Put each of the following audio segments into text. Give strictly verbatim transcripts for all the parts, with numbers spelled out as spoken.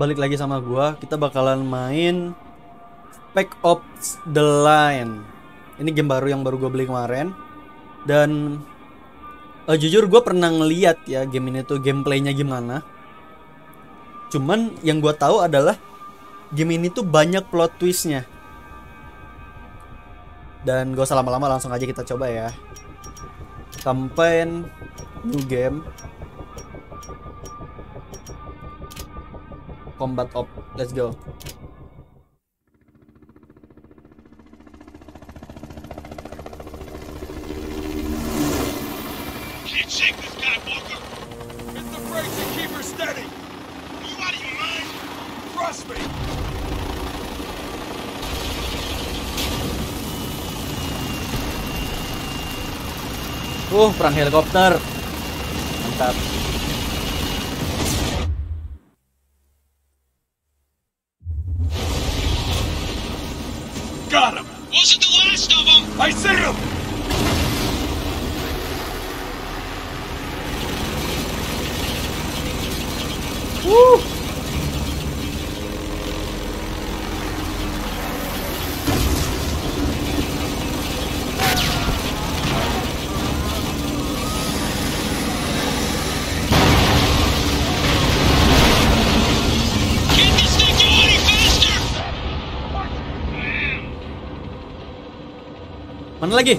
balik lagi sama gua. Kita bakalan main Spec Ops The Line. Ini game baru yang baru gua beli kemarin. Dan uh, jujur gua pernah ngeliat ya game ini tuh gameplaynya gimana. Cuman yang gua tahu adalah game ini tuh banyak plot twistnya. Dan gak usah lama-lama, langsung aja kita coba ya. Campaign, new game, combat op, let's go. Can't shake this guy, Walker. Hit the brakes and keep her steady. Are you out of your mind? Trust me. Uh, perang helikopter. Mantap. Got him. Wasn't the last of them. I see him. Woo. Mana lagi?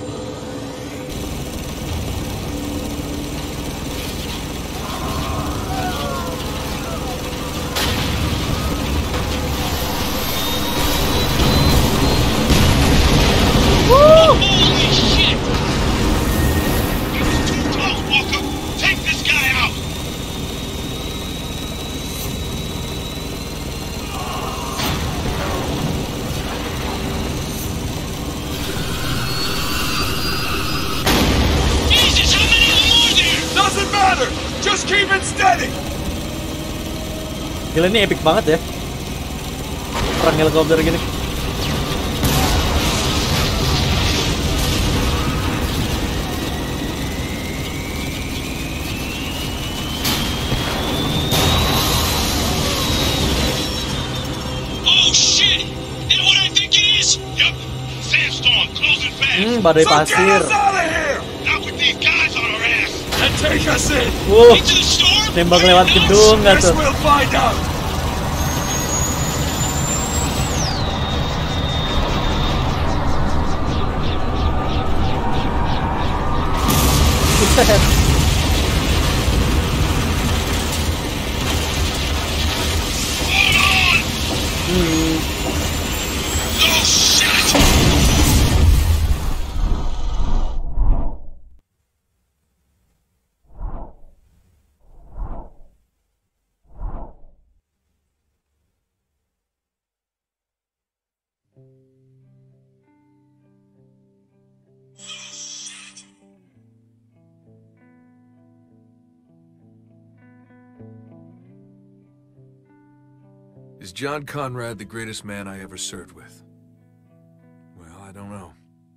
Holy shit! It was too close, Walker. Take this guy out. Just keep it steady. Gila, ini epic banget ya. Perang helikopter gini. Oh shit! Is what I think it is? Yup. Sandstorm closing fast. Hmm, badai pasir. So get us out of here. Not with these guys on our ass. And take us in. Uh, Into the storm. tembak lewat gedung nggak tuh? We'll find out. Hmm. Oh shit! Is John Conrad the greatest man I ever served with? Well, I don't know.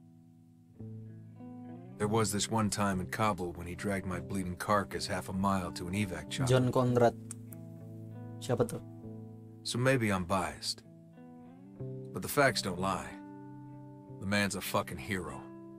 There was this one time in Kabul when he dragged my bleeding carcass half a mile to an evac chopper. John Conrad. Siapa tuh? So maybe I'm biased. But the facts don't lie. The man's a fucking hero.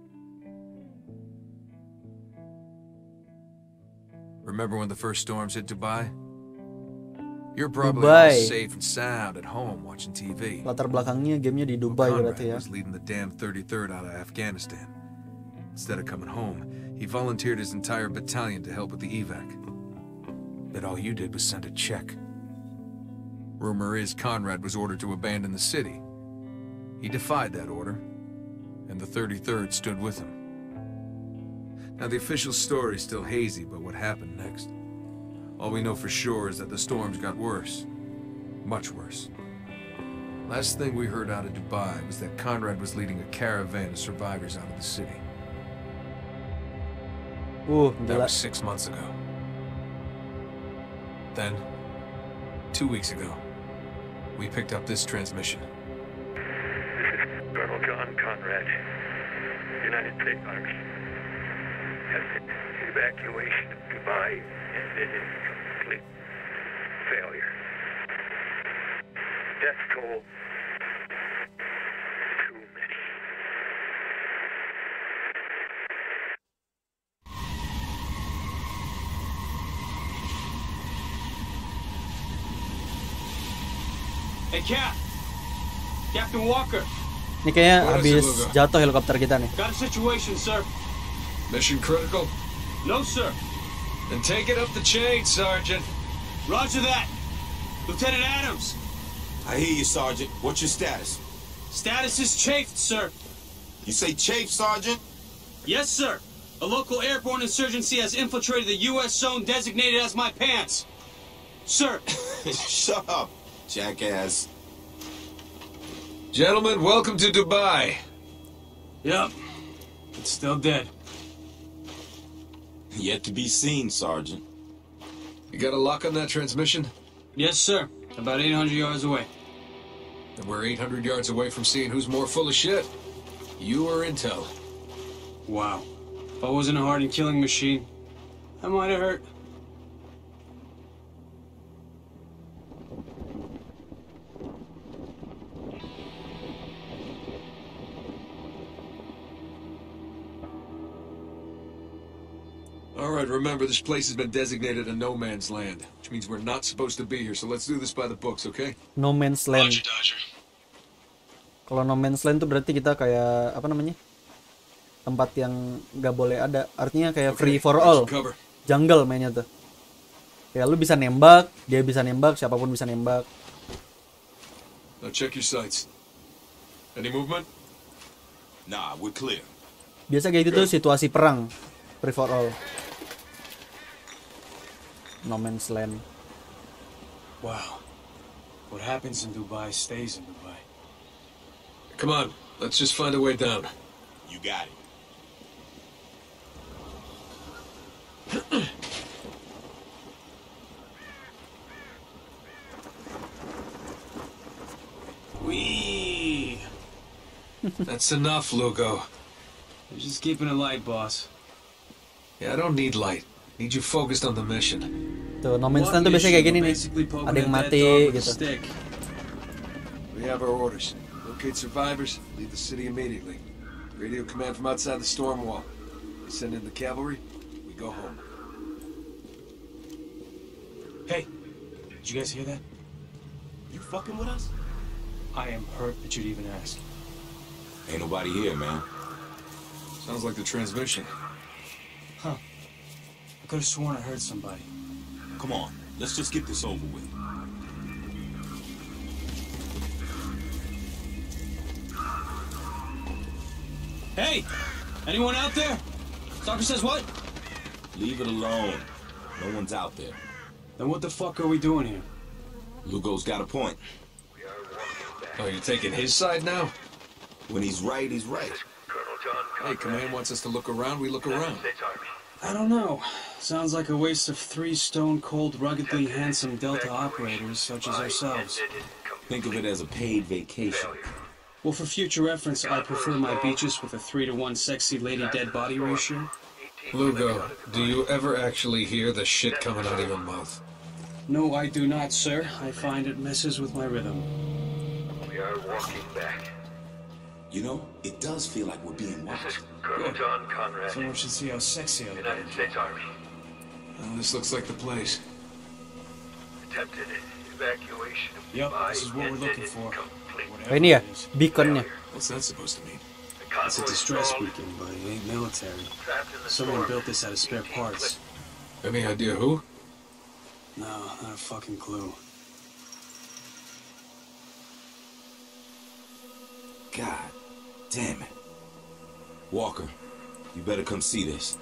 Remember when the first storms hit Dubai? You're probably all Dubai. safe and sound at home watching T V. Latar belakangnya gamenya di Dubai Well, berarti ya. Conrad was leading the damn thirty-third out of Afghanistan. Instead of coming home, he volunteered his entire battalion to help with the evac. But all you did was send a check. Rumor is Conrad was ordered to abandon the city. He defied that order, and the thirty-third stood with him. Now the official story's still hazy about what happened next. All we know for sure is that the storms got worse. Much worse. Last thing we heard out of Dubai was that Conrad was leading a caravan of survivors out of the city. Uh, That gila. was six months ago. Then, two weeks ago, we picked up this transmission. This is Colonel John Conrad, United States Army. Evacuation of Dubai ended in complete failure. death toll. Too many. Hey, Cap! Captain Walker! Ini kayaknya What is habis it, Lugo? jatuh helikopter kita nih. Got a situation, sir. Mission critical? No, sir. Then take it up the chain, Sergeant. Roger that. Lieutenant Adams. I hear you, Sergeant. What's your status? Status is chafed, sir. You say chafe, Sergeant? Yes, sir. A local airborne insurgency has infiltrated the U S zone designated as my pants. Sir. Shut up, jackass. Gentlemen, welcome to Dubai. Yep. It's still dead. Yet to be seen, Sergeant. You got a lock on that transmission? Yes, sir. About eight hundred yards away. And we're eight hundred yards away from seeing who's more full of shit. You or Intel? Wow. If I wasn't a hardened killing machine, I might have hurt. All right, remember, this place has been designated a no man's land, which means we're not supposed to be here, so let's do this by the books, okay? No Man's Land. Roger, Dodger. Kalau No Man's Land tuh berarti kita kayak apa namanya? Tempat yang nggak boleh ada. Artinya kayak free for all. Cover. Jungle mainnya tuh. Kayak lu bisa nembak, dia bisa nembak, siapapun bisa nembak. Now check your sights. Any movement? Nah, we're clear. Biasa kayak gitu tuh situasi perang. Free for all. No Man's Land. Wow. What happens in Dubai stays in Dubai. Come on, let's just find a way down. You got it. Wee. That's enough, Lugo. You're just keeping it light, boss. Yeah, I don't need light. Need you focused on the mission. Tuh, No Man's Land tuh biasanya kayak gini nih. Ada yang mati gitu. We have our orders. Locate survivors, leave the city immediately. Radio command from outside the storm wall. We send in the cavalry, we go home. Hey, did you guys hear that? You fucking with us? I am hurt that you'd even ask. Ain't nobody here, man. Sounds like the transmission. Huh. I could have sworn I heard somebody. Come on, let's just get this over with. Hey! Anyone out there? Stalker says what? Leave it alone. No one's out there. Then what the fuck are we doing here? Lugo's got a point. Oh, you're taking his side now? When he's right, he's right. Colonel John Hey, Conrad, command wants us to look around, we look United around. States Army. I don't know. Sounds like a waste of three stone-cold, ruggedly handsome Delta operators such as ourselves. Think of it as a paid vacation. Well, for future reference, I prefer my beaches with a three to one sexy lady dead body ratio. Lugo, do you ever actually hear the shit coming out of your mouth? No, I do not, sir. I find it messes with my rhythm. We are walking back. You know, it does feel like we're being This watched. is Colonel John Conrad, Someone should see how sexy I look. United States Army. Well, this looks like the place. Attempted evacuation of Yep, Dubai this is what we're ended looking for. complete Oh, ini ya, Whatever it is. beaconnya. What's that supposed to mean? The It's a convoy distress stalled, beacon, but it ain't military. trapped in the Someone storm. built this out of spare parts. Any idea who? No, not a fucking clue. God damn it. Walker, you better come see this.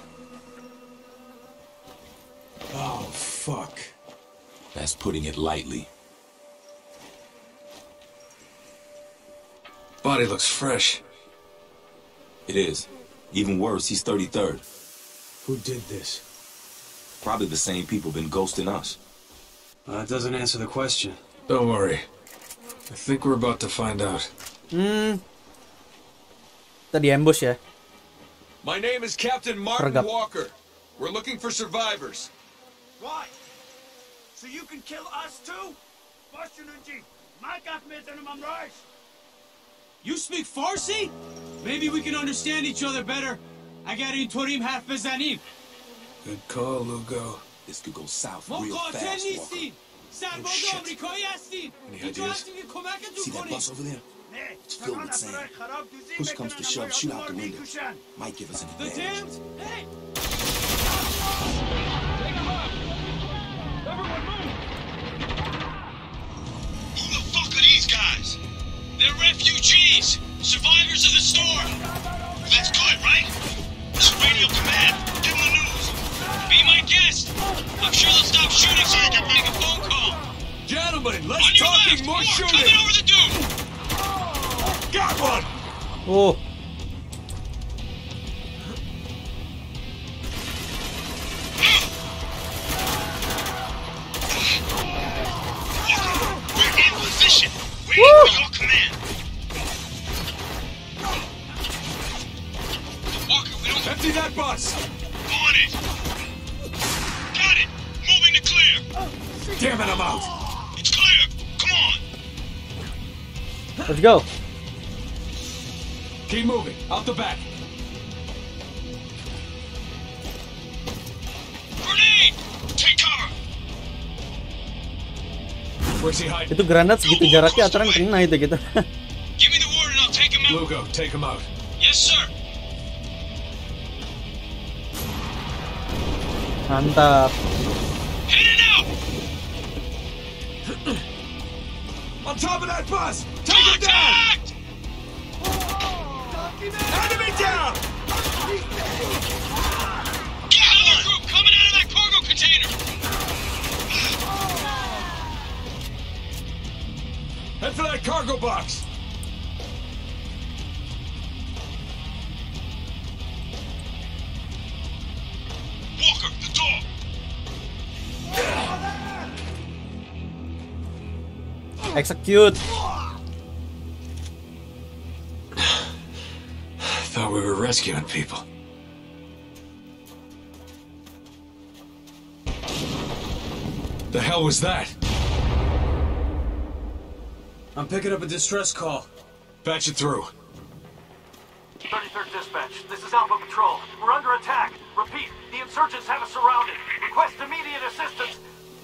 Oh, fuck. That's putting it lightly. Body looks fresh. It is. Even worse, he's thirty-third. Who did this? Probably the same people been ghosting us. Well, that doesn't answer the question. Don't worry. I think we're about to find out. Hmm. Kita di ambush ya. My name is Captain Martin Pergap. Walker. We're looking for survivors. Why? So you can kill us too? Question and G. You speak Farsi? Maybe we can understand each other better. Agarin Torim Hafezanim. Good call, Lugo. This could go south ما real قاتل fast, Walker. نیستیم. سرباز shit. آمریکایی هستیم. Any اینجا ideas? هستیم که کمکتون See that کنیم. bus over there? It's filled with sand. Push comes to shove, shoot out the window. Might give us an The advantage. damned? Hey! Who the fuck are these guys? They're refugees, survivors of the storm. That's good, right? This is Radio Command. Give them the news. Be my guest. I'm sure they'll stop shooting so you can make a phone call. Gentlemen, On less your talking, left, more more shooting. coming over the dune. Got one. Oh, We're in position. Waiting for your command. Walker, we don't Empty that bus. on it. Got it. Moving to clear. Damn it, I'm out. It's clear. Come on. let's go. Keep moving. Out the back. Grenade. Take cover. Where's he hiding? Itu granat segitu jaraknya aturan kena itu gitu. Give me the word and I'll take him out. Lugo, take him out. Yes, sir. Mantap. Heading out. On top of that bus. Take him down. Contact. Enemy down. Another group coming out of that cargo container. Head for that cargo box. Walker, the door. Execute. Thought we were rescuing people. The hell was that? I'm picking up a distress call. Patch it through. thirty-third Dispatch, this is Alpha Patrol. We're under attack. Repeat, the insurgents have us surrounded. Request immediate assistance.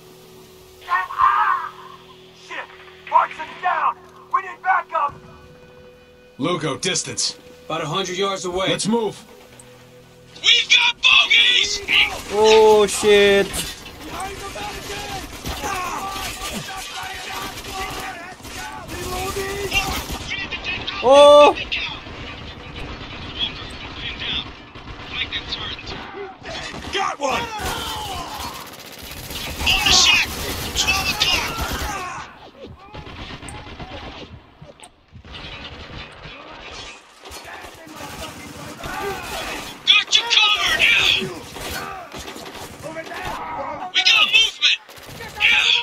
Ah! Shit! Markson's down! We need backup! Lugo, distance. About a hundred yards away. Let's move. We've got bogeys. Oh shit. Oh. Got one. On the shack. Twelve o'clock. Got you covered. Yeah. We got movement. Yeah.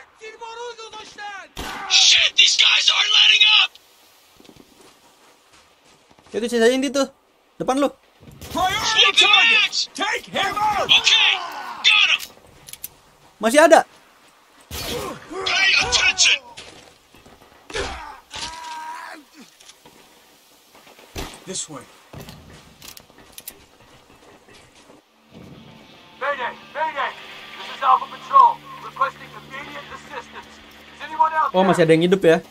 Shit, these guys aren't letting up. Itu sisa ini tuh. Depan lu. Priority Swap the target. mags. Take him out. Okay. Got him. Masih ada. Pay attention. This way. Mayday! Mayday! This is Alpha Patrol. Requesting immediate assistance. Is anyone out Oh, there? masih ada yang hidup ya.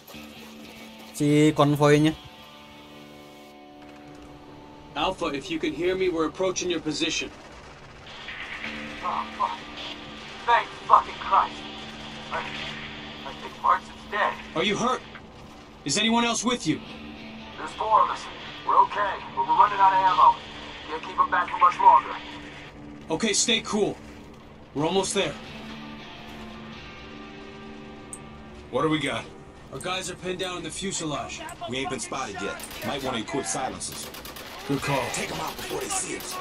Si konvoynya. Alpha, if you can hear me, we're approaching your position. Oh, fuck. Thank fucking Christ. I, I think Markson's dead. Are you hurt? Is anyone else with you? There's four of us. We're okay, but we're running out of ammo. Can't keep them back for much longer. Okay, stay cool. We're almost there. What do we got? Our guys are pinned down in the fuselage. We ain't been spotted yet. Might want to equip silencers. Good call. Take them out before they see us.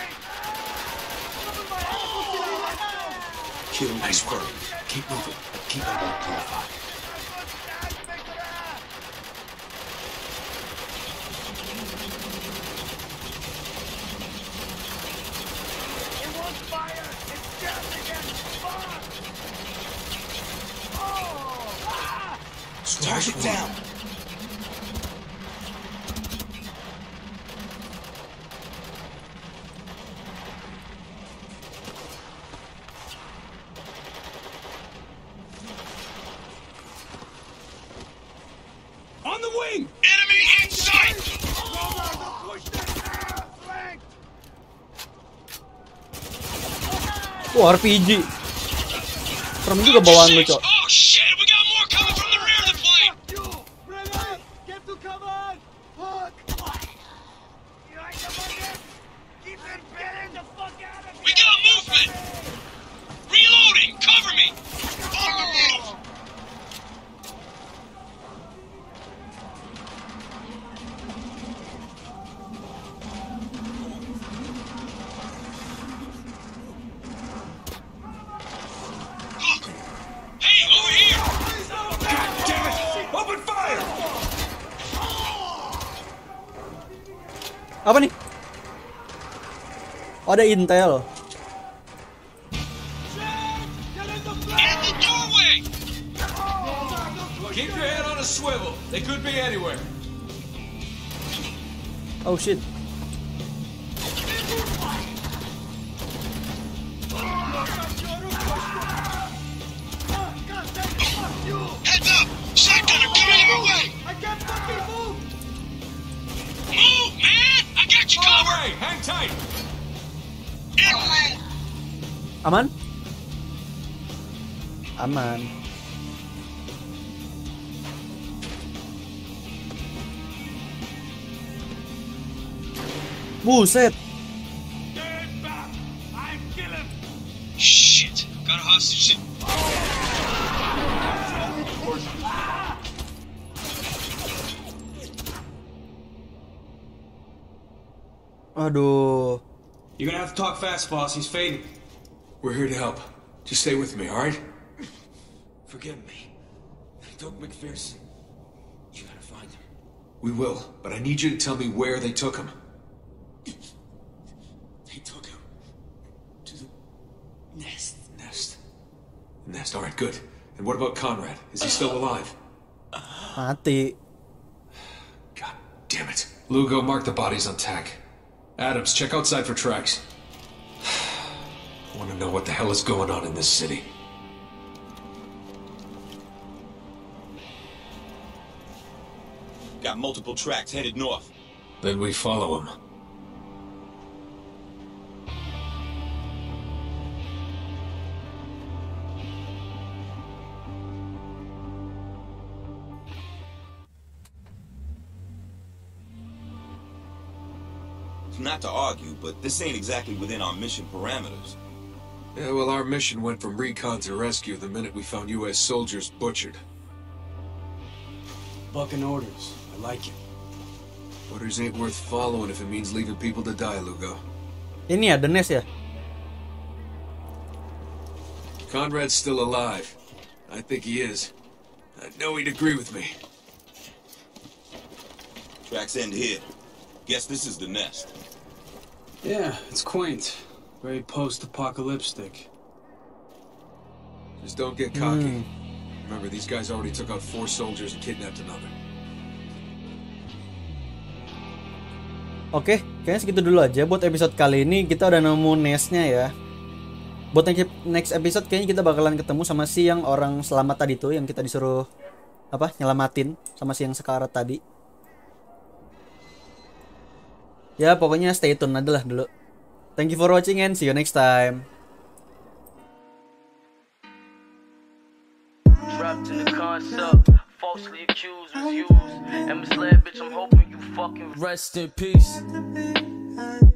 Kill them nice work. Keep moving. Keep them all qualified. Target down. On the wing! Enemy in sight! Wah, R P G. Serem juga bawaan lu, Cok. Oh shit, we got more coming from the rear of the plane! We got movement! Reloading! Cover me! On the move! Look! Hey, over here! God damn it! Open fire! Apa nih? Oh, ada intel. In the doorway! Keep your head on a swivel. They could be anywhere. Oh shit. Heads up! Shotgunner coming our way! Move, man! I got you covered! Hey, hang tight. And move! Aman? Aman. Buset. Shit! Got a hostage. Aduh. You're gonna have to talk fast, boss. He's fading. We're here to help. Just stay with me, all right? Forgive me. Doug McPherson. You gotta find him. We will, but I need you to tell me where they took him. They took him to the nest. Nest. Nest, all right, good. And what about Conrad? Is he still alive? Mati. God damn it. Lugo, mark the bodies on tack. Adams, check outside for tracks. I want to know what the hell is going on in this city. Got multiple tracks headed north. Then we follow him. Not to argue, but this ain't exactly within our mission parameters. Yeah, well, our mission went from recon to rescue the minute we found U S soldiers butchered. Bucking orders. I like it. Orders ain't worth following if it means leaving people to die, Lugo. Ini ya, The Nest ya? Conrad's still alive. I think he is. I know he'd agree with me. Tracks end here. Guess this is the nest. Yeah, it's quaint. Very post-apocalyptic. Just don't get cocky. Remember, these guys already took out four soldiers and kidnapped another. Oke, kayaknya segitu dulu aja buat episode kali ini. Kita udah nemu nestnya ya. Buat next episode kayaknya kita bakalan ketemu sama si yang orang selamat tadi tuh, yang kita disuruh apa nyelamatin sama si yang sekarat tadi. Ya pokoknya stay tune aja lah dulu. Thank you for watching and see you next time. Trapped in the concept, falsely accused was used and misled, bitch. I'm hoping you fucking rest in peace.